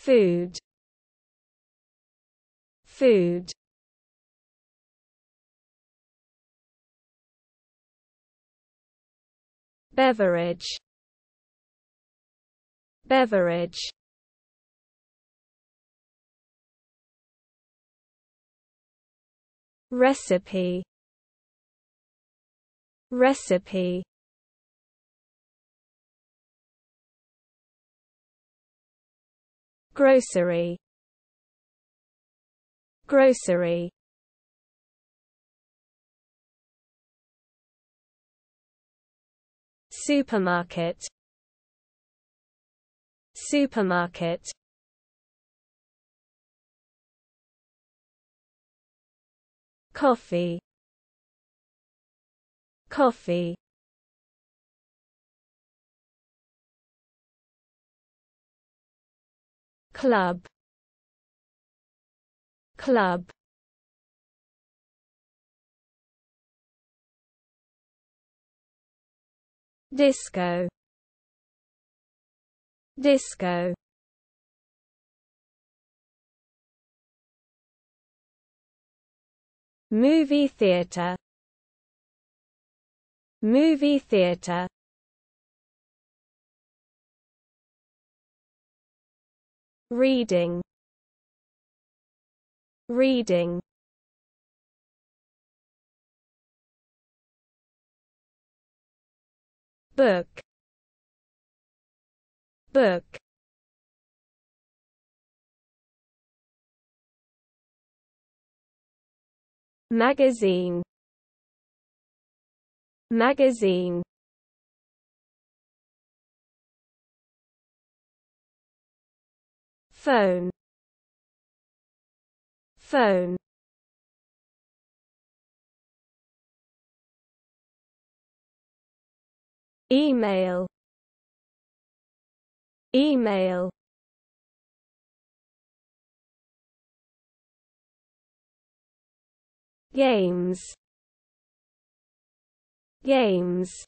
food, food. Beverage, beverage. Recipe, recipe. Grocery, grocery. Supermarket, supermarket. Coffee, coffee. Club, club. Disco, disco. Movie theatre, movie theatre. Reading, reading. Book, book. Magazine, magazine. Phone, phone. Email, email. Games, games.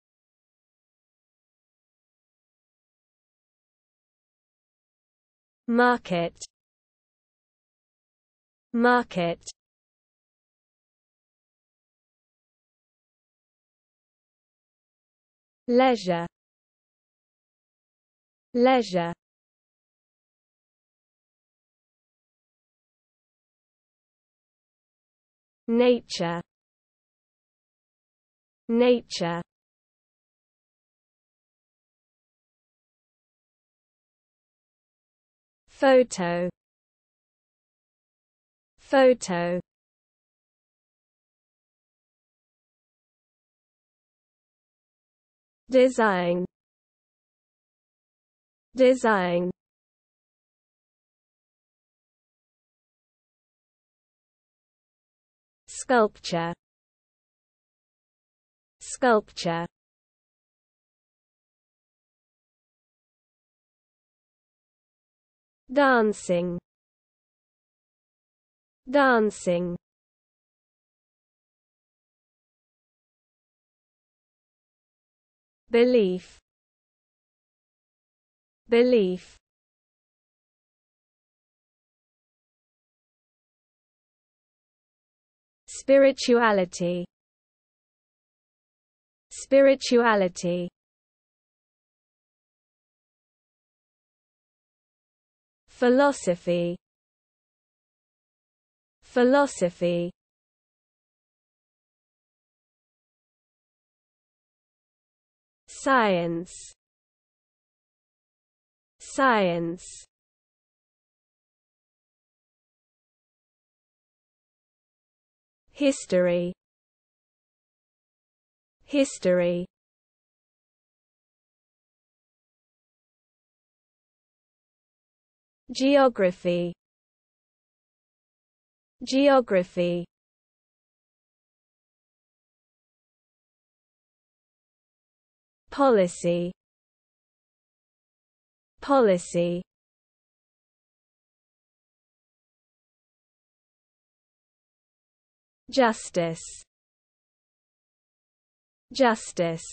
Market, market. Leisure, leisure. Nature, nature. Photo, photo. Design, design. Sculpture, sculpture. Dancing, dancing. Belief, belief. Spirituality, spirituality. Philosophy, philosophy. Science, science. History, history. Geography, geography. Policy, policy. Justice, justice.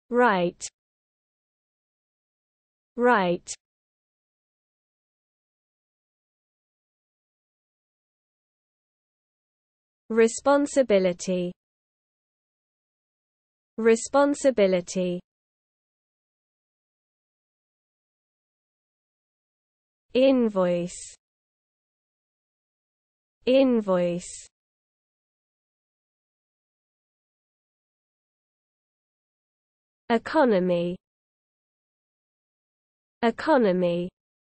right, right, responsibility, responsibility, invoice, invoice, economy, economy,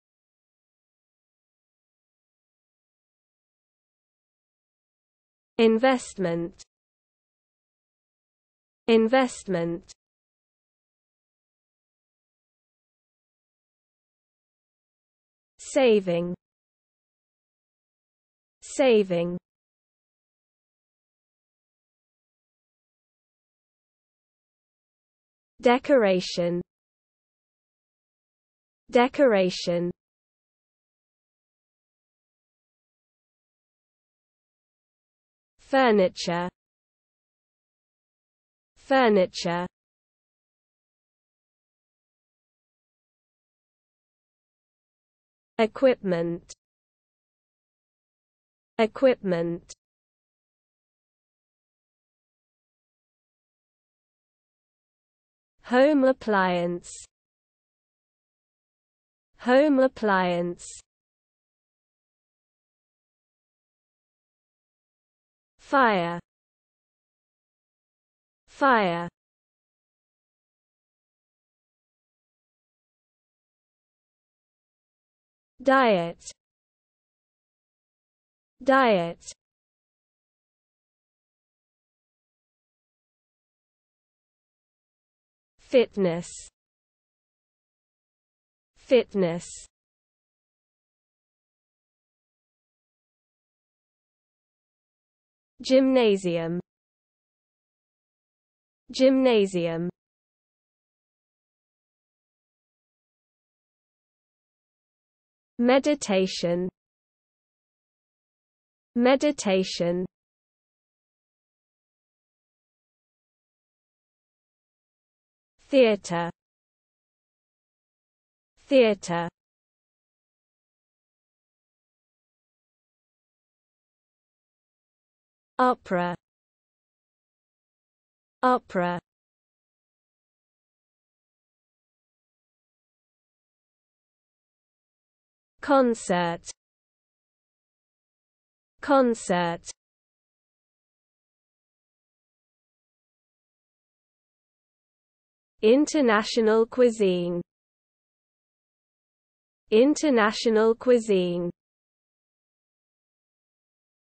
investment, investment, saving, saving, decoration, decoration, furniture, furniture, equipment, equipment, home appliance, home appliance, fire, fire, diet, diet, fitness, fitness, gymnasium, gymnasium, meditation, meditation, theater, theater, opera, opera, concert, concert, international cuisine, international cuisine,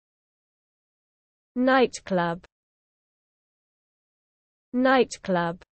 nightclub, nightclub,